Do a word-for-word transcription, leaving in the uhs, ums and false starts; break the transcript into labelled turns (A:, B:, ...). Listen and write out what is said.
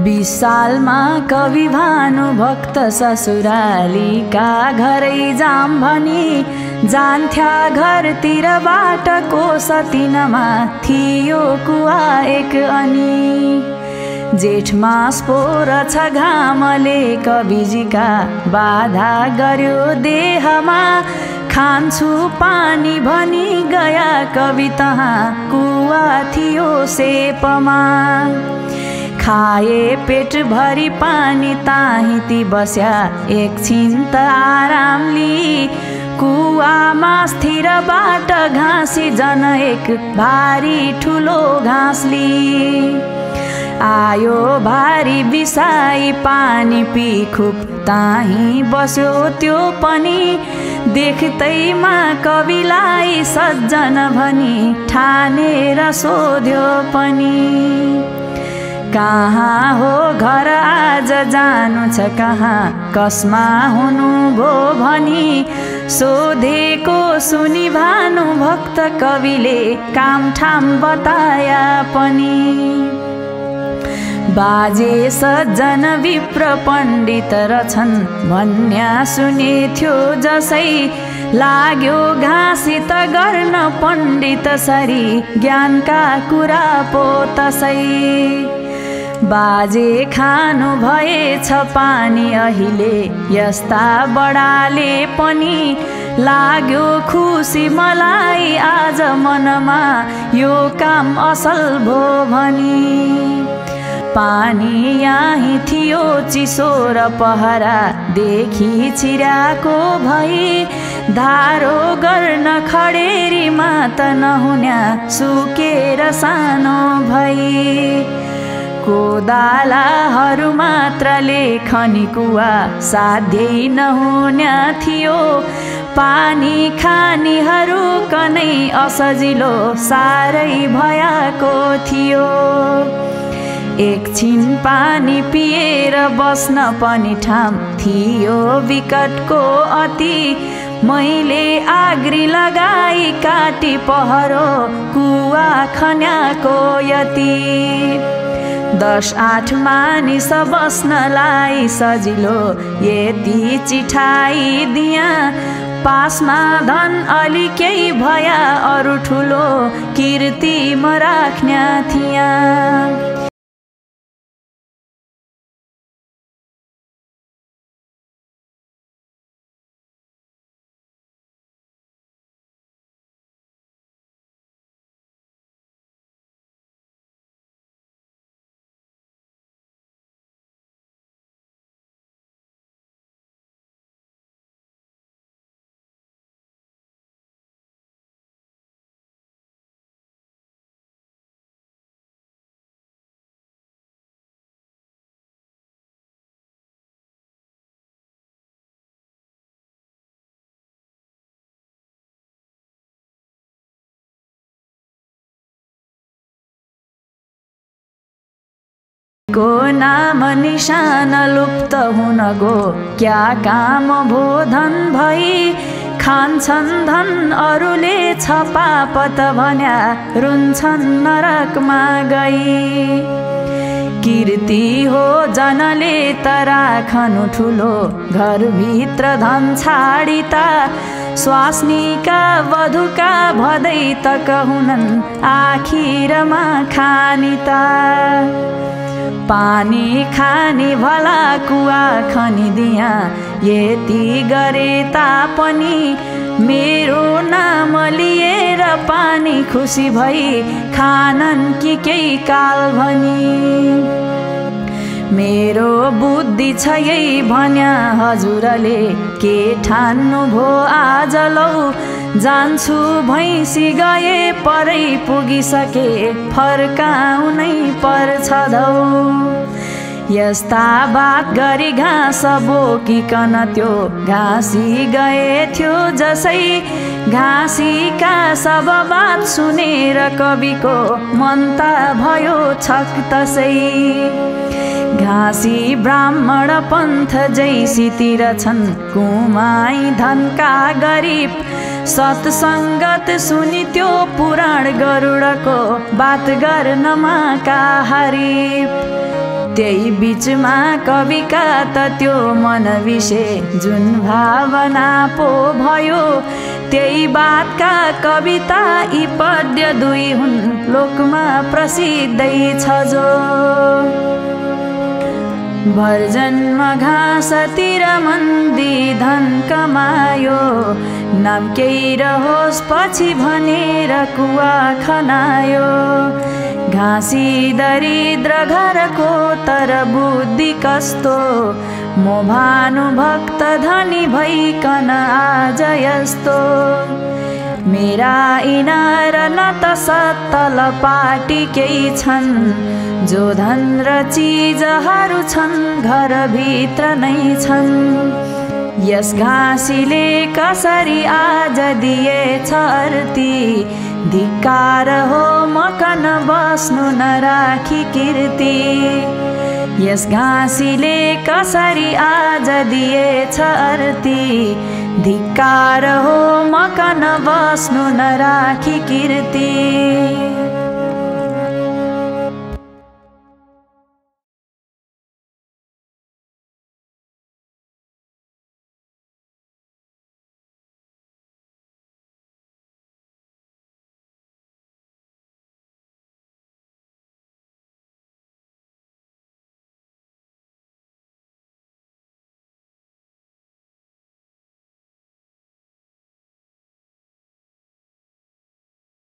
A: बीस सालमा कवि भानुभक्त ससुरालीका घरै जाम भनी जान्थ्या घरतिरबाट कोस तिनमा थियो कुवा एक अनि। जेठ मास पो रहेछ घामले कविजीका बाधा गर्यो देहमा, खान्छु पानी भनी गया कवि तहाँ कुवा थियो सेपमा। खाए पेट भरी पानी ताही ती बस्या एकछिन त आराम ली, कुवामा स्थिरबाट घाँसी जन एक भारी ठुलो घाँसली। आयो भारी बिसाई पानी पी खुब ताही बस्यो त्यो पनि, देख्दैमा कविलाई सज्जन भनी ठानेर सोध्यो पनि। कहाँ हो घर आज जानु छ कहाँ, कसमा हुनु भो भनी सोधेको सुनि भानुभक्त कविले काम ठाम बताया पनि। बाजे सज्जन विप्र पण्डित रछन् भन्या सुनेथ्यो जसै, लाग्यो घाँसी त गर्न पण्डित सरी ज्ञानका कुरा पो तसै। बाजे खानु भएछ पानी अहिले यस्ता बडाले पनि, लाग्यो खुसी मलाई आज मनमा यो काम असल भो भनी। पानी यहीँ थियो चिसो र पहरा देखि चिराको भई, धारो गर्न खडेरीमा त नहुन्या सुकेर सानो भई। कोदालाहरू मात्रले खनी कुवा साध्यै नहुन्या थियो, पानी खानीहरू कनै असजिलो साह्रै भयाको थियो। एकछिन पानी पिएर बस्न पनि ठाम थियो विकटको अति, मैले आग्री लगाई काटी पहरो कुवा खन्याको यति। दस आठ मानिस बस्नलाई सजिलो यति चिठाई दिया, पासमा धन अलि केही भया अरू ठुलो कीर्ति म राख्न्या थिया। को नाम निशान लुप्त हुन गो, क्या काम भो धन भई। खान्छन् धन अरूले छपापत भन्या, रुन्छन् नरकमा गई। कीर्ति हो जनले त राखनु ठुलो, घरभित्र धन छाडी त स्वास्नीका वधुका भदै त कहुनन् आखिरमा खानी त। पानी खानी भला कुवा खनिदिया यति गरे तापनि, मेरो नाम लिएर पानी खुसी भई खानन् कि केही काल भनी। मेरो बुद्धि छ यही भन्या हजुरले, के ठान्नु भो आज लौ। जान्छु भैँसी गए परै पुगिसके, फर्काउनै पर्छ धौ। यस्ता बात गरी घाँस बोकिकन त्यो घाँसी गए थियो जसै, घाँसीका सब बात सुनेर कविको मन त भयो छक तसै। घाँसी ब्राह्मण पन्थ जैसीतिर छन् कुमाई धनका गरिब, सत्सङ्गत सुनि त्यो पुराण गरुडको बात गर्नमा का हरिप। त्यही बीचमा कविका त त्यो मन विषय जुन भावना पो भयो, त्यही बातका कविता यी पद्य दुई हुन् लोकमा प्रसिद्धै छ जो। भरजन्म घाँसतिर मन्दी धन कमायो, नाम केही रहोस् पछि भनेर कुवा खनायो। घाँसी दरिद्र घरको तर बुद्धि कस्तो, म भानुभक्त धनी भइकन आज यस्तो। मेरा इनार न त सत्तल पाटी केही छन्, जो धन र चिजहरू छन् घरभित्र नै छन्। यस घाँसीले कसरी आज दिएछ अर्ती, धिक्कार हो मकन बस्नु नराखी कीर्ति। यस घाँसीले कसरी आज दिएछ अर्ती, धिक्कार हो मकन बस्नु नराखी कीर्ति।